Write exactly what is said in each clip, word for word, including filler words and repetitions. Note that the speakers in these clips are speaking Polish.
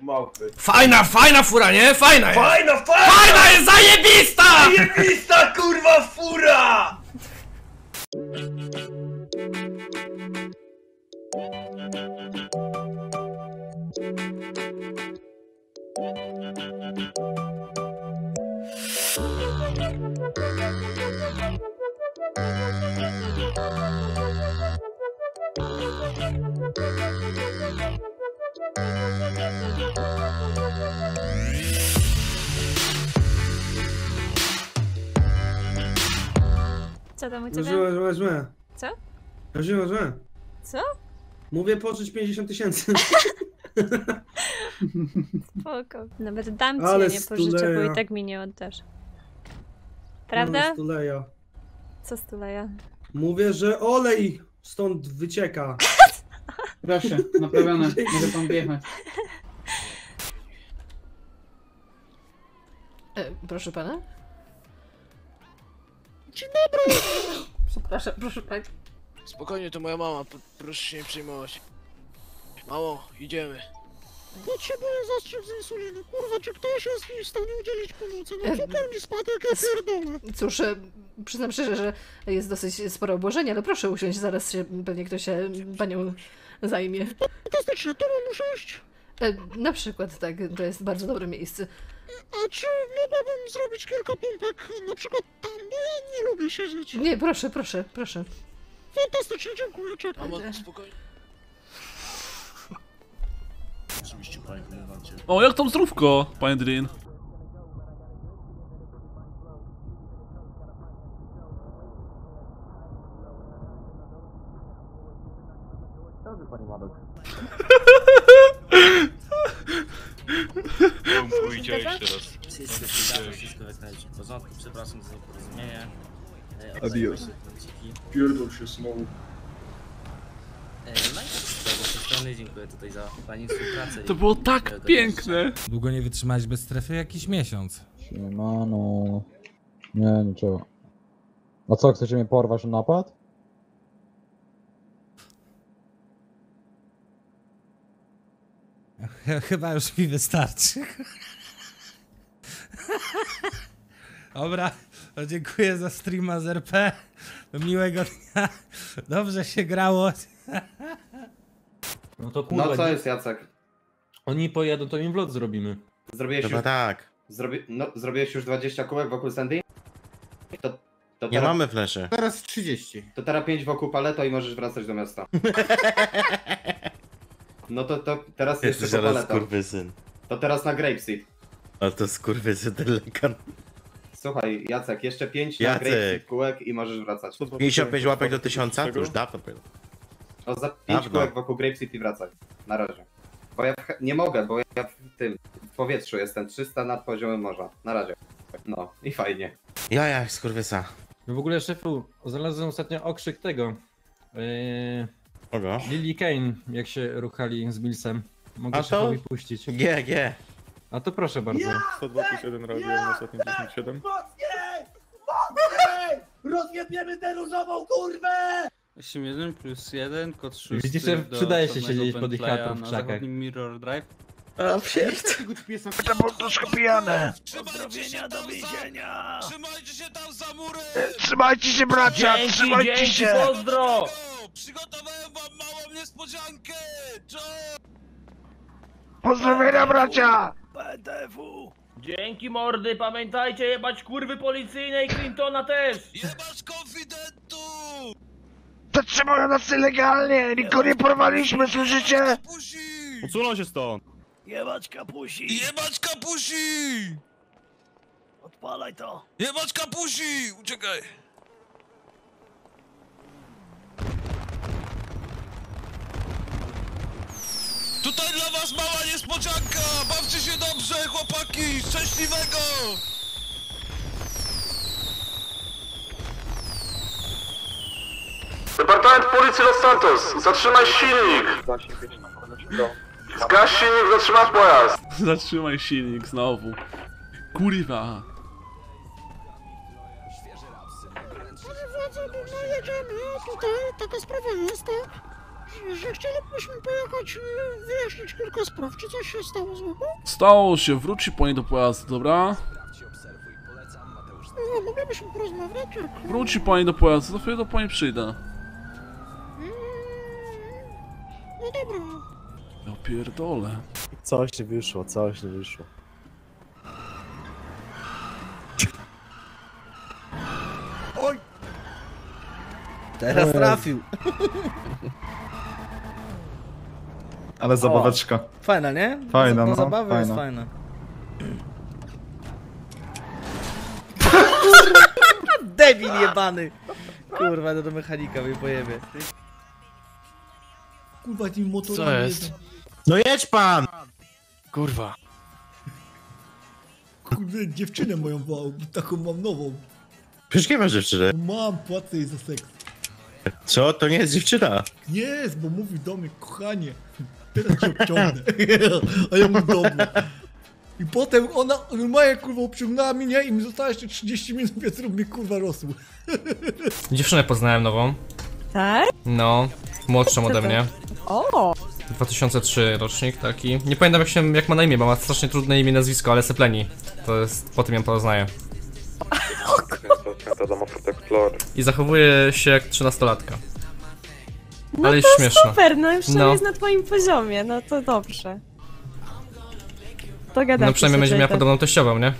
jak małpy. Fajna, fajna fura, nie? Fajna jest! Fajna, fajna! Fajna jest, zajebista! Zajebista, kurwa, fura! Co tam u ciebie? Złe, złe, złe. Co? Złe, złe. Co? Mówię pożyć pięćdziesiąt tysięcy. Spoko. Nawet dam ci, Ale nie pożyczę, bo stuleja. i tak mi nie oddasz. Prawda? Ale stuleja. Co stuleja? Mówię, że olej stąd wycieka. Proszę, naprawione, może pan wjechać. E, proszę pana? Dzień dobry! Przepraszam, proszę pani. Spokojnie, to moja mama, proszę się nie przejmować. Mamo, idziemy. Potrzebuję zastrzyk z insuliny. Kurwa, czy ktoś jest w stanie udzielić pomocy? No cukier mi spadł, jak ja pierdolę. Cóż, e, przyznam szczerze, że jest dosyć spore obłożenie, ale proszę usiąść, zaraz się pewnie ktoś się panią zajmie. Fantastycznie, tu mam usiąść? E, na przykład, tak, to jest bardzo dobre miejsce. A czy mogłabym zrobić kilka pompek, na przykład tam, bo ja nie lubię siedzieć. Nie, proszę, proszę, proszę. Fantastycznie, dziękuję, czekam. Mamo, spokojnie. Oczywiście, panie komendancie. O, jak tam zdrówko, panie Drin? Dobry, panie Madok. Pójdzie jeszcze raz. Wszystko przydało, wszystko jest w porządku, przepraszam za nieporozumienie. Adios. Pierdol się smołu. No i z tej strony dziękuję tutaj za pani współpracę. To było tak piękne! Długo nie wytrzymałeś bez strefy? Jakiś miesiąc. Siemano. Nie, niczego. A co, chcecie mnie porwać na napad? Chyba już mi wystarczy. Dobra, to dziękuję za streama z R P. Miłego dnia. Dobrze się grało. No to kurwa. No co jest, Jacek? Oni pojadą, to im vlog zrobimy. Zrobiłeś Chyba już... tak. Zrobi... No, zrobiłeś już dwadzieścia kółek wokół Sandy? To, to Nie teraz... mamy fleszy. Teraz trzydzieści. To teraz pięć wokół Paleto i możesz wracać do miasta. No to, to teraz Jesteś jeszcze po zaraz Paleto. skurwysyn. To teraz na Grapeseed. A to skurwysyn ten lekan. Słuchaj, Jacek, jeszcze pięć na Jacek. Grapeseed kółek i możesz wracać. pięćdziesiąt pięć łapek do tysiąca? To już dawno było. O, za pięć Dawno. kółek wokół Grapeseed i wracaj. Na razie. Bo ja w... nie mogę, bo ja w tym w powietrzu jestem trzysta nad poziomem morza. Na razie. No i fajnie. Ja jak skurwysa. No w ogóle, szefu, znalazłem ostatnio okrzyk tego. Yy... Kogo? Lily Kane, jak się ruchali z Millsem. Mogę A to? szefowi puścić. G, G. A to proszę bardzo. sto dwa plus jeden radio na ostatnim dziesięć siedem. Mocniej! Mocniej! Rozjebiemy tę różową kurwę! osiem jeden plus jeden, kod szósty. Widzisz, że do przydaje się czarnego siedzieć pod ich Bentleya chatą w na krzakach. zachodnim Mirror Drive. A pierd... To było troszkę pijane. Pozdrowienia do więzienia. Trzymajcie się tam za murem! Trzymajcie się, bracia! Dzięki, Trzymajcie dzięki, się! pozdro! Przygotowałem wam małą niespodziankę! Cześć! Pozdrowienia, bracia! P T F U! Dzięki mordy, pamiętajcie jebać kurwy policyjne i Clintona też! Jebać konfidentu! Zatrzymują nas nielegalnie! Nikogo nie porwaliśmy, słyszycie? Odsunął się stąd. Jebać kapusi! Jebać kapusi! Odpalaj to! Jebać kapusi! Uciekaj! Tutaj dla was mała niespodzianka! Bawcie się dobrze, chłopaki! Szczęśliwego! Departament Policji Los Santos, zatrzymaj silnik! Zgaś silnik, zatrzymasz pojazd! Zatrzymaj silnik znowu. Kurwa. Panie władzo, bo my jedziemy, a tutaj taka sprawa jest, tak? że chcielibyśmy pojechać e, wyjaśnić kilka spraw. Czy coś się stało złego? Stało się, wróci pani do pojazdu, dobra? No, moglibyśmy porozmawiać, jak... Wróci pani do pojazdu, to chwilę do pani przyjdę. Mm, no dobra. Ja pierdolę. Coś nie wyszło, coś nie wyszło. Oj! Teraz trafił. Ale zabaweczka. Fajna, nie? Fajna, no. no, Zabawa fajna. jest fajna. Debil jebany! Kurwa, no do mechanika mnie pojebie. Kurwa, tym motorem. Co jest? No jedź pan! Kurwa. Kurde, dziewczynę moją wołał, taką mam nową. Przecież nie masz dziewczyny. Mam, płacę jej za seks. Co? To nie jest dziewczyna. Nie jest, bo mówi do mnie, kochanie, teraz cię obciągnę. A ja mu dobra. I potem ona normalnie kurwa obciągnęła mnie i mi zostało jeszcze trzydzieści minut, więc rób mnie kurwa rosół. Dziewczynę poznałem nową. Tak? No, młodszą ode to? mnie. O! dwa tysiące trzeci rocznik taki. Nie pamiętam jak się jak ma na imię, bo ma strasznie trudne imię i nazwisko, ale Sepleni. To jest, po tym ją poznaję. I zachowuje się jak trzynastolatka. No ale jest to śmieszna. super, no już No. jest na twoim poziomie, no to dobrze. Dogadajcie No przynajmniej się będzie miała tutaj. podobną teściową, nie?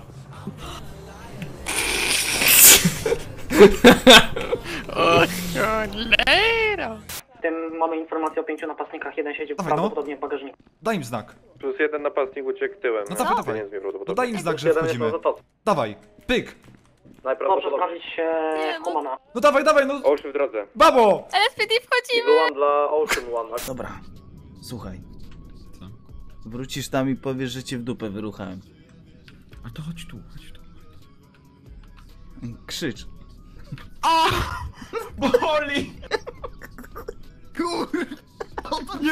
O cholera! W tym mamy informację o pięciu napastnikach, jeden siedzi Dawaj, no. prawdopodobnie w bagażniku. Daj im znak. Plus jeden napastnik uciekł tyłem. No dawaj, dawaj. No daj im znak, że wchodzimy. Dawaj, pyk. Dobrze, sprawdzić e, Humana. No dawaj, dawaj, no. Ocean w drodze. Babo! L S P D wchodzimy! Wyłam dla Ocean One. Dobra, słuchaj. Wrócisz tam i powiesz, że cię w dupę wyruchałem. A to chodź tu, chodź tu. Krzycz. A! Boli! Kur... Nie!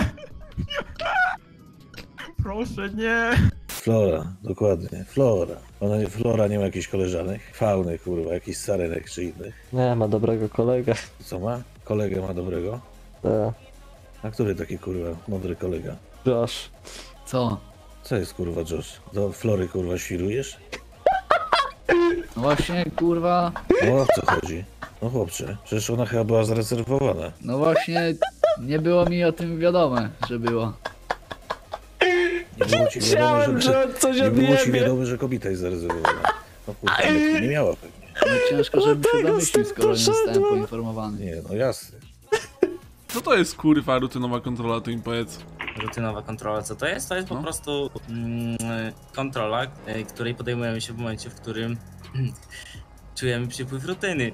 Proszę, nie! Flora, dokładnie, Flora. Ona nie, Flora nie ma jakichś koleżanek? Fauny, kurwa, jakichś sarenek czy innych. Nie, ma dobrego kolegę. Co ma? Kolegę ma dobrego? Tak. A który taki, kurwa, mądry kolega? Josh. Co? Co jest, kurwa, Josh? Do Flory, kurwa, świrujesz? No właśnie, kurwa. No o co chodzi? No chłopcze, przecież ona chyba była zarezerwowana. No właśnie, nie było mi o tym wiadome, że było. Nie było ci wiadomo, że, nie było ci wiadomo, że kobieta jest zarezerwowana. No kurwa, ale nie miała pewnie. No ciężko, żebym się domyślił, skoro nie zostałem poinformowany. Nie, no jasne. Co to jest kurwa rutynowa kontrola, to im powiedz. Rutynowa kontrola, co to jest? To jest po No. prostu mm, kontrola, y, której podejmujemy się w momencie, w którym czujemy przypływ rutyny.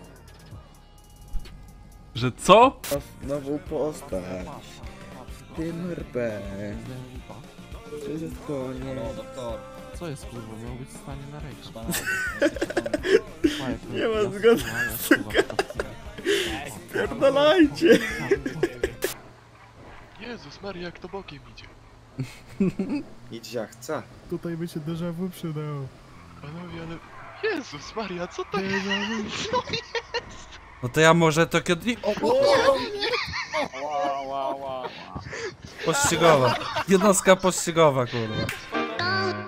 Że co? Nową postać. W tym R P. Wszystko nie... Co jest kurwa? Miał być w stanie na rękę. Nie ma zgody, suka. Pierdolajcie. Jezus Maria, jak to bokiem idzie. Idź jak chce. Tutaj by się déjà vu przydało. Panowie, ale... Jezus Maria, co to jest? Co jest? No to ja może to kiedy... O, Pościgowa. Jednostka pościgowa, kurwa.